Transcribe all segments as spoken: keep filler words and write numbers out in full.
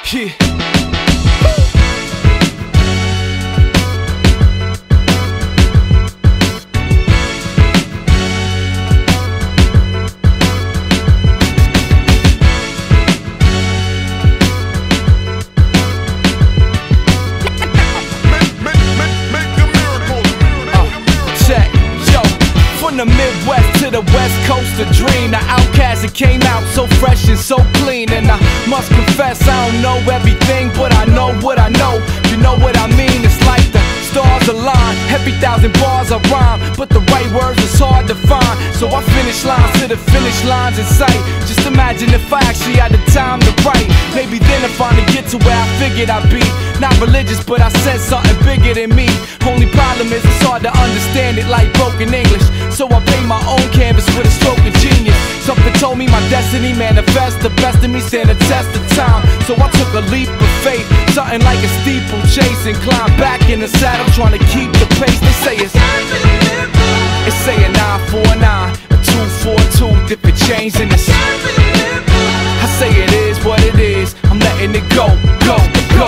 Yeah. From the Midwest to the West Coast, a dream. The outcast, it came out so fresh and so clean. And I must confess, I don't know everything, but I know what I know. You know what I mean? It's like the stars align. Every thousand bars I rhyme, but the right words is hard to find. So I finish lines to the finish lines in sight. Just imagine if I actually had the time to write. Maybe then I'd finally get to where I figured I'd be. Not religious, but I said something bigger than me. Only problem is it's hard to understand it like broken English. So I paint my own canvas with a stroke of genius. Something told me my destiny manifest. The best of me stand the test of time. So I took a leap of faith, something like a steeplechase, and climbed back in the saddle trying to keep the pace. They say it's It's say a nine four nine, a two four two, different chains in this. I say it is what it is, I'm letting it go, go, go.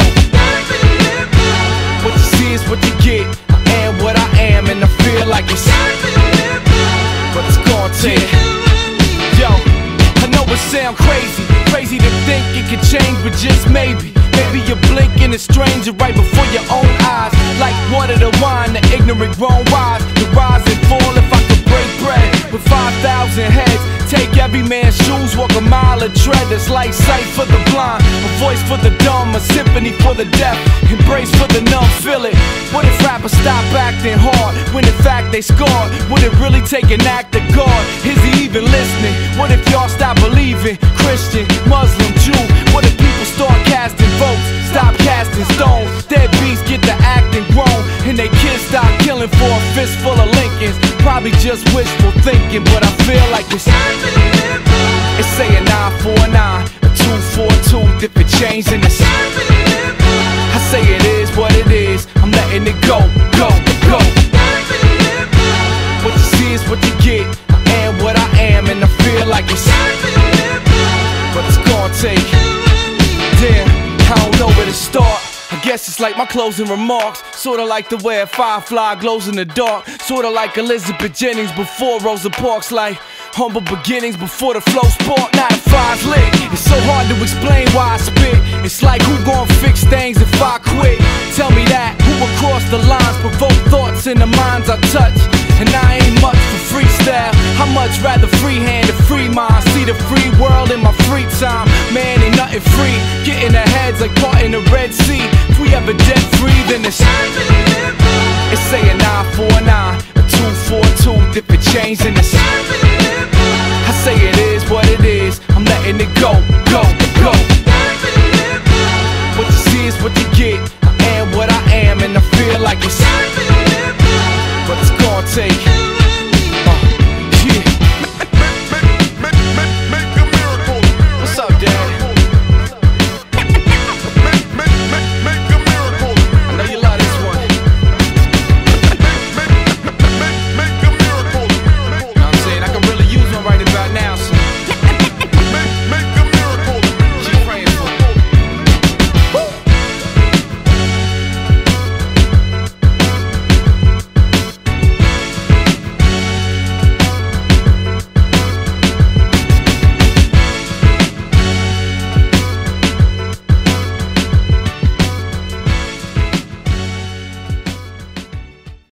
What you see is what you get. I am what I am, and I feel like it's but it's gonna take. Yo, I know it sound crazy, crazy to think it could change, but just maybe. Maybe you're blinking a stranger right before your own eyes. Like water to wine, the ignorant grown wise. The rise and fall if I could break bread with five thousand heads. Take every man's shoes, walk a mile of tread. It's like sight for the blind, a voice for the dumb, a symphony for the deaf, embrace for the numb, feel it. What if rappers stop acting hard when in fact they scored? Would it really take an act of God? Is he even listening? What if y'all stop believing? Christian, Muslim, Jew. What if people start casting votes, stop casting stones? Deadbeats get the acting grown, and they kids stop killing for a fistful of Lincolns. Probably just wishful thinking, but I feel like it's It's say a nine four nine, a two four two, different chains in this. I say it is what it is, I'm letting it go, go, go. What you see is what you get. I am what I am, and I feel like it's but it's gonna take. Damn, I don't know where to start. I guess it's like my closing remarks. Sorta like the way a firefly glows in the dark. Sorta like Elizabeth Jennings before Rosa Parks. Like humble beginnings before the flow spark. Now the fire's lit. It's so hard to explain why I spit. It's like who gon' fix things if I quit? Tell me that. Who will cross the lines, provoke thoughts in the minds I touch? And I ain't much for freestyle. I much rather freehand a free mind. See the free world in my free time. Man, ain't nothing free. Getting the heads like caught in the Red Sea. If we ever dead free, then it's It's say a nine four nine, a two four two, different chains in this. I say it is what it is, I'm letting it go, go.